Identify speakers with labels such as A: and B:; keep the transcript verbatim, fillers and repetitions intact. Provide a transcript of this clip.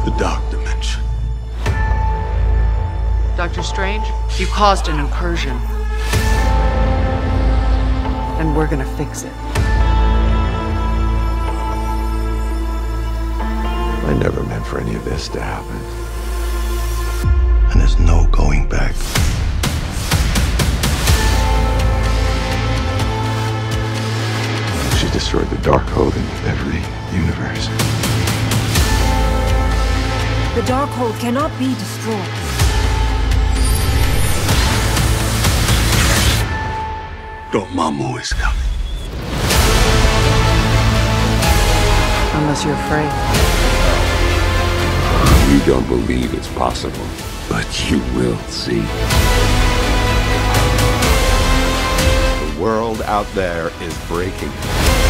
A: The dark dimension.
B: Doctor Strange, you caused an incursion. And we're gonna fix it.
A: I never meant for any of this to happen. And there's no going back. She destroyed the Darkhold in every universe.
C: The Darkhold cannot be destroyed.
A: Dormammu is coming.
B: Unless you're afraid.
A: You don't believe it's possible, but you will see.
D: The world out there is breaking.